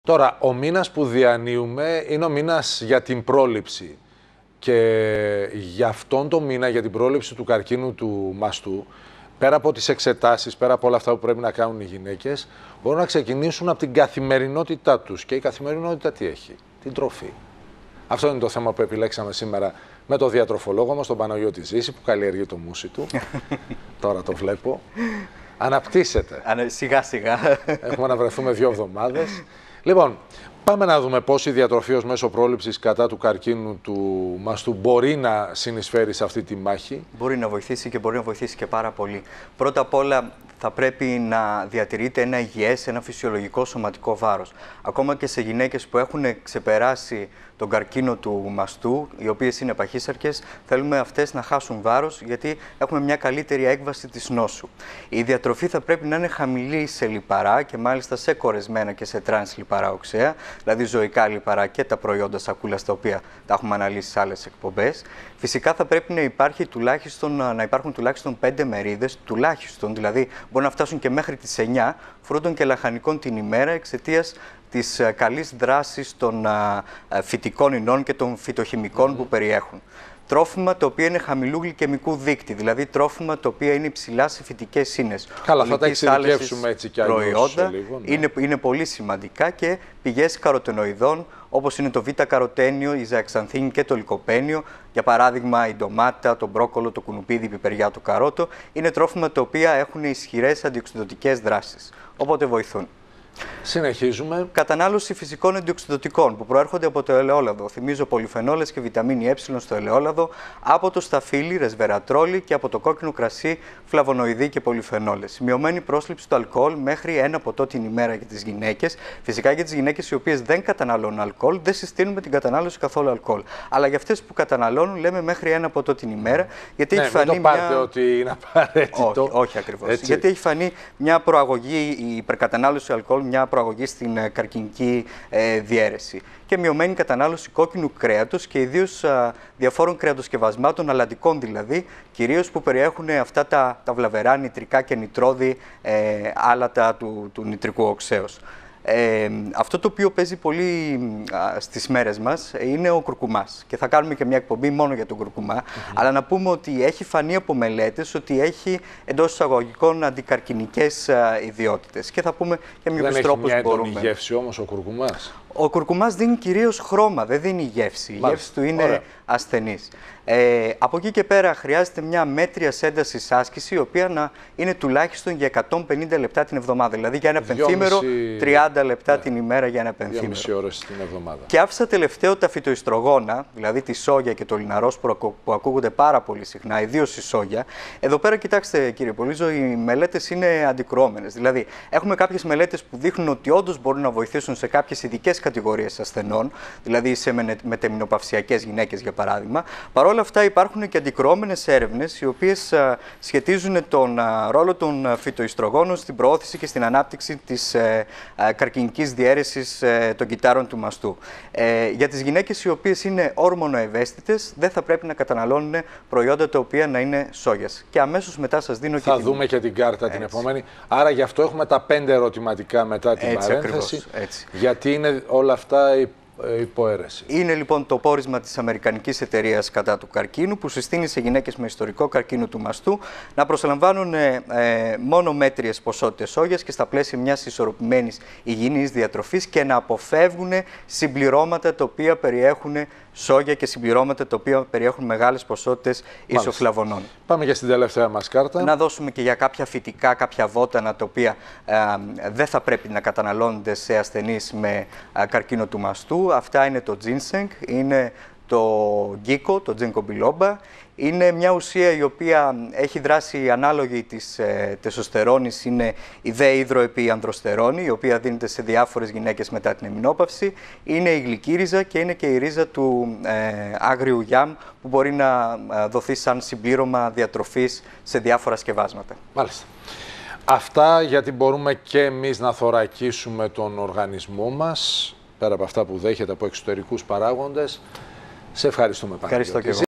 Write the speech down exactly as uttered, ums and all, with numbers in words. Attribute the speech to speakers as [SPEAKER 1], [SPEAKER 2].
[SPEAKER 1] Τώρα, ο μήνας που διανύουμε είναι ο μήνας για την πρόληψη. Και για αυτόν τον μήνα, για την πρόληψη του καρκίνου του μαστού, πέρα από τις εξετάσεις, πέρα από όλα αυτά που πρέπει να κάνουν οι γυναίκες, μπορούν να ξεκινήσουν από την καθημερινότητά τους. Και η καθημερινότητα τι έχει? Την τροφή. Αυτό είναι το θέμα που επιλέξαμε σήμερα με τον διατροφολόγο μας, τον Παναγιώτη Ζήση, που καλλιεργεί το μουσι του. Τώρα το βλέπω. Αναπτύσσεται.
[SPEAKER 2] Σιγά σιγά.
[SPEAKER 1] Έχουμε να βρεθούμε δύο εβδομάδες. Λοιπόν, πάμε να δούμε πώς η διατροφή ως μέσο πρόληψης κατά του καρκίνου του μαστού μπορεί να συνεισφέρει σε αυτή τη μάχη.
[SPEAKER 2] Μπορεί να βοηθήσει και μπορεί να βοηθήσει και πάρα πολύ. Πρώτα απ' όλα θα πρέπει να διατηρείται ένα υγιές, ένα φυσιολογικό σωματικό βάρος. Ακόμα και σε γυναίκες που έχουν ξεπεράσει τον καρκίνο του μαστού, οι οποίες είναι παχύσαρκες, θέλουμε αυτές να χάσουν βάρος, γιατί έχουμε μια καλύτερη έκβαση της νόσου. Η διατροφή θα πρέπει να είναι χαμηλή σε λιπαρά και μάλιστα σε κορεσμένα και σε τρανς λιπαρά οξέα, δηλαδή ζωικά λιπαρά και τα προϊόντα σακούλας, τα οποία τα έχουμε αναλύσει σε άλλες εκπομπές. Φυσικά θα πρέπει να, υπάρχει τουλάχιστον, να υπάρχουν τουλάχιστον πέντε μερίδες, τουλάχιστον, δηλαδή μπορεί να φτάσουν και μέχρι τις εννιά φρούτων και λαχανικών την ημέρα, εξαιτίας της καλής δράσης των φυτικών ινών και των φυτοχημικών mm-hmm. που περιέχουν. Τρόφιμα τα οποία είναι χαμηλού γλυκαιμικού δείκτη, δηλαδή τρόφιμα τα οποία είναι υψηλά σε φυτικές ίνες.
[SPEAKER 1] Καλά, θα τα εξειδικεύσουμε έτσι κι αλλιώς
[SPEAKER 2] προϊόντα
[SPEAKER 1] λίγο, ναι.
[SPEAKER 2] είναι, είναι πολύ σημαντικά, και πηγές καροτενοειδών, όπως είναι το β-καροτένιο, η ζαεξανθίνη και το λικοπένιο. Για παράδειγμα, η ντομάτα, το μπρόκολο, το κουνουπίδι, η πιπεριά, το καρότο. Είναι τρόφιμα τα οποία έχουν ισχυρές αντιοξυδοτικές δράσεις, οπότε βοηθούν.
[SPEAKER 1] Συνεχίζουμε.
[SPEAKER 2] Κατανάλωση φυσικών αντιοξυδοτικών που προέρχονται από το ελαιόλαδο. Θυμίζω πολυφενόλες και βιταμίνη Ε στο ελαιόλαδο, από το σταφύλι, ρεσβερατρόλι, και από το κόκκινο κρασί, φλαβονοειδή και πολυφενόλες. Μειωμένη πρόσληψη του αλκοόλ μέχρι ένα ποτό την ημέρα για τις γυναίκες. Φυσικά για τις γυναίκες οι οποίες δεν καταναλώνουν αλκοόλ, δεν συστήνουμε την κατανάλωση καθόλου αλκοόλ. Αλλά για αυτές που καταναλώνουν, λέμε μέχρι ένα ποτό την ημέρα, γιατί
[SPEAKER 1] ναι,
[SPEAKER 2] έχει φανεί.
[SPEAKER 1] Μην το πάρετε μια... ότι είναι απαραίτητο.
[SPEAKER 2] Όχι, όχι ακριβώς. Γιατί έχει φανεί μια προαγωγή, η υπερκατανάλωση αλκοόλ, μια προαγωγή στην ε, καρκινική ε, διαίρεση. Και μειωμένη κατανάλωση κόκκινου κρέατος και ιδίως α, διαφόρων κρεατοσκευασμάτων, αλλαντικών δηλαδή, κυρίως που περιέχουν αυτά τα, τα βλαβερά νητρικά και νητρώδη ε, άλατα του, του νητρικού οξέως. Ε, αυτό το οποίο παίζει πολύ α, στις μέρες μας είναι ο κουρκουμάς, και θα κάνουμε και μια εκπομπή μόνο για τον κουρκουμά, mm-hmm. αλλά να πούμε ότι έχει φανεί από μελέτες ότι έχει εντός εισαγωγικών αντικαρκινικές α, ιδιότητες, και θα πούμε και με ποιους τρόπους μπορούμε.
[SPEAKER 1] Δεν έχει μια γεύση όμως ο κουρκουμάς?
[SPEAKER 2] Ο κουρκουμάς δίνει κυρίως χρώμα, δεν δίνει γεύση. Η γεύση του είναι Ωραία. ασθενής. Ε, από εκεί και πέρα χρειάζεται μια μέτρια έντασης άσκηση, η οποία να είναι τουλάχιστον για εκατόν πενήντα λεπτά την εβδομάδα. Δηλαδή για ένα πενθήμερο, τριάντα λεπτά ναι. την ημέρα για ένα πενθήμερο.
[SPEAKER 1] δύο και μισή ώρες την εβδομάδα.
[SPEAKER 2] Και άφησα τελευταίο τα φυτοϊστρογόνα, δηλαδή τη σόγια και το λιναρός που ακούγονται πάρα πολύ συχνά, ιδίως η σόγια. Εδώ πέρα, κοιτάξτε κύριε Πολύζο, οι μελέτες είναι αντικρουόμενες. Δηλαδή, έχουμε κάποιες μελέτες που δείχνουν ότι όντως μπορούν να βοηθήσουν σε κάποιες ειδικές κατηγορίες ασθενών, δηλαδή σε μετεμηνοπαυσιακές γυναίκες για παράδειγμα. Παρ' όλα αυτά υπάρχουν και αντικρουόμενες έρευνες, οι οποίες α, σχετίζουν τον α, ρόλο των φυτοϊστρογόνων στην προώθηση και στην ανάπτυξη της α, α, καρκινικής διαίρεσης α, των κυττάρων του μαστού. Ε, για τις γυναίκες οι οποίες είναι ορμονοευαίσθητες, δεν θα πρέπει να καταναλώνουν προϊόντα τα οποία να είναι σόγιας. Και αμέσως μετά σας δίνω
[SPEAKER 1] θα
[SPEAKER 2] και
[SPEAKER 1] δούμε
[SPEAKER 2] την...
[SPEAKER 1] και την κάρτα
[SPEAKER 2] έτσι.
[SPEAKER 1] την επόμενη. Άρα γι' αυτό έχουμε τα πέντε ερωτηματικά μετά την
[SPEAKER 2] έτσι,
[SPEAKER 1] παρένθεση.
[SPEAKER 2] Ακριβώς, έτσι.
[SPEAKER 1] Γιατί είναι όλα αυτά υποαίρεση.
[SPEAKER 2] Είναι λοιπόν το πόρισμα της Αμερικανικής Εταιρείας κατά του καρκίνου, που συστήνει σε γυναίκες με ιστορικό καρκίνο του μαστού να προσλαμβάνουν ε, ε, μόνο μέτριες ποσότητες σόγιας και στα πλαίσια μιας ισορροπημένης υγιεινής διατροφής, και να αποφεύγουν συμπληρώματα τα οποία περιέχουν σόγια και συμπληρώματα τα οποία περιέχουν μεγάλες ποσότητες ισοφλαβονών.
[SPEAKER 1] Πάμε για στην τελευταία μας κάρτα.
[SPEAKER 2] Να δώσουμε και για κάποια φυτικά, κάποια βότανα τα οποία ε, δεν θα πρέπει να καταναλώνονται σε ασθενείς με ε, καρκίνο του μαστού. Αυτά είναι το ginseng, είναι το γκίκο, το ginkgo biloba. Είναι μια ουσία η οποία έχει δράση ανάλογη της ε, τεσοστερόνης, είναι η δε υδροεπιανδροστερόνη, η οποία δίνεται σε διάφορες γυναίκες μετά την εμεινόπαυση. Είναι η γλυκύριζα και είναι και η ρίζα του ε, άγριου γιάμ, που μπορεί να ε, δοθεί σαν συμπλήρωμα διατροφής σε διάφορα σκευάσματα.
[SPEAKER 1] Μάλιστα. Αυτά γιατί μπορούμε και εμείς να θωρακίσουμε τον οργανισμό μας, πέρα από αυτά που δέχεται από εξωτερικούς παράγοντες. Σε ευχαριστούμε πάρα πολύ.